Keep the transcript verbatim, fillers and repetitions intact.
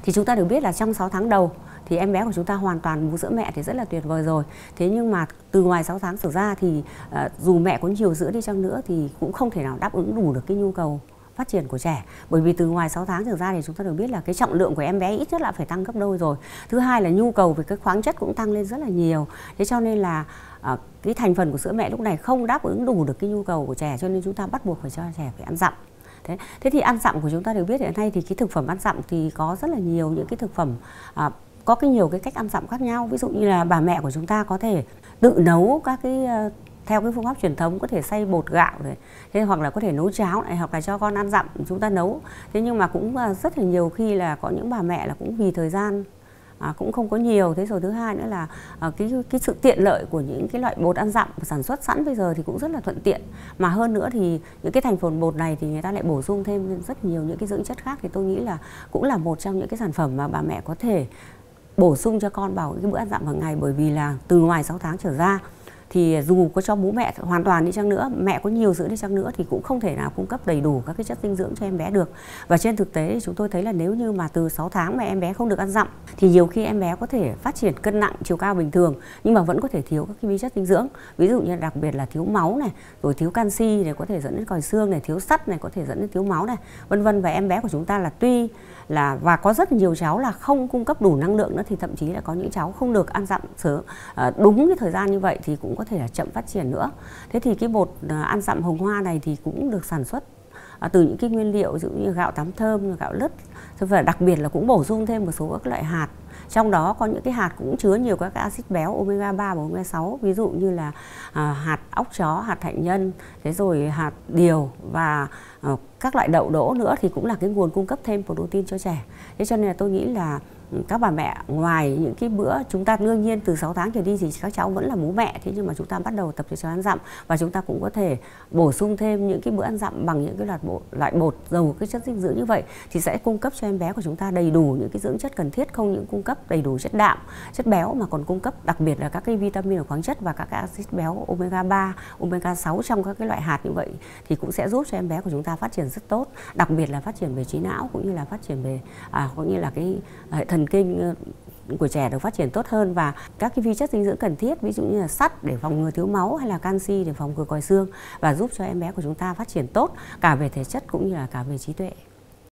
Thì chúng ta được biết là trong sáu tháng đầu thì em bé của chúng ta hoàn toàn bú sữa mẹ thì rất là tuyệt vời rồi. Thế nhưng mà từ ngoài sáu tháng trở ra thì uh, dù mẹ có nhiều sữa đi chăng nữa thì cũng không thể nào đáp ứng đủ được cái nhu cầu phát triển của trẻ. Bởi vì từ ngoài sáu tháng trở ra thì chúng ta được biết là cái trọng lượng của em bé ít nhất là phải tăng gấp đôi rồi. Thứ hai là nhu cầu về cái khoáng chất cũng tăng lên rất là nhiều. Thế cho nên là uh, cái thành phần của sữa mẹ lúc này không đáp ứng đủ được cái nhu cầu của trẻ, cho nên chúng ta bắt buộc phải cho trẻ phải ăn dặm. Thế, thế thì ăn dặm của chúng ta được biết hiện nay thì cái thực phẩm ăn dặm thì có rất là nhiều những cái thực phẩm à, có cái nhiều cái cách ăn dặm khác nhau. Ví dụ như là bà mẹ của chúng ta có thể tự nấu các cái theo cái phương pháp truyền thống, có thể xay bột gạo này, thế hoặc là có thể nấu cháo này, hoặc là cho con ăn dặm chúng ta nấu. Thế nhưng mà cũng rất là nhiều khi là có những bà mẹ là cũng vì thời gian À, cũng không có nhiều. Thế rồi thứ hai nữa là à, cái cái sự tiện lợi của những cái loại bột ăn dặm sản xuất sẵn bây giờ thì cũng rất là thuận tiện. Mà hơn nữa thì những cái thành phần bột này thì người ta lại bổ sung thêm rất nhiều những cái dưỡng chất khác, thì tôi nghĩ là cũng là một trong những cái sản phẩm mà bà mẹ có thể bổ sung cho con vào cái bữa ăn dặm hàng ngày. Bởi vì là từ ngoài sáu tháng trở ra thì dù có cho bú mẹ hoàn toàn đi chăng nữa, mẹ có nhiều sữa đi chăng nữa thì cũng không thể nào cung cấp đầy đủ các cái chất dinh dưỡng cho em bé được. Và trên thực tế thì chúng tôi thấy là nếu như mà từ sáu tháng mà em bé không được ăn dặm thì nhiều khi em bé có thể phát triển cân nặng, chiều cao bình thường nhưng mà vẫn có thể thiếu các cái vi chất dinh dưỡng. Ví dụ như đặc biệt là thiếu máu này, rồi thiếu canxi này có thể dẫn đến còi xương này, thiếu sắt này có thể dẫn đến thiếu máu này, vân vân. Và em bé của chúng ta là tuy là và có rất nhiều cháu là không cung cấp đủ năng lượng nữa, thì thậm chí là có những cháu không được ăn dặm sớm à, đúng cái thời gian như vậy thì cũng có thể là chậm phát triển nữa. Thế thì cái bột à, ăn dặm hồng hoa này thì cũng được sản xuất à, từ những cái nguyên liệu ví dụ như gạo tám thơm, gạo lứt, và đặc biệt là cũng bổ sung thêm một số các loại hạt. Trong đó có những cái hạt cũng chứa nhiều các axit béo omega ba và omega sáu, ví dụ như là à, hạt óc chó, hạt hạnh nhân, thế rồi hạt điều và à, các loại đậu đỗ nữa thì cũng là cái nguồn cung cấp thêm protein cho trẻ. Thế cho nên là tôi nghĩ là các bà mẹ ngoài những cái bữa chúng ta đương nhiên từ sáu tháng trở đi thì các cháu vẫn là bú mẹ, thế nhưng mà chúng ta bắt đầu tập cho cháu ăn dặm và chúng ta cũng có thể bổ sung thêm những cái bữa ăn dặm bằng những cái loại bột, loại bột giàu cái chất dinh dưỡng như vậy thì sẽ cung cấp cho em bé của chúng ta đầy đủ những cái dưỡng chất cần thiết, không những cung cấp đầy đủ chất đạm, chất béo mà còn cung cấp đặc biệt là các cái vitamin và khoáng chất và các cái axit béo omega ba, omega sáu trong các cái loại hạt như vậy thì cũng sẽ giúp cho em bé của chúng ta phát triển rất tốt, đặc biệt là phát triển về trí não cũng như là phát triển về à, cũng như là cái hệ thần kinh của trẻ được phát triển tốt hơn, và các cái vi chất dinh dưỡng cần thiết ví dụ như là sắt để phòng ngừa thiếu máu hay là canxi để phòng ngừa còi xương và giúp cho em bé của chúng ta phát triển tốt cả về thể chất cũng như là cả về trí tuệ.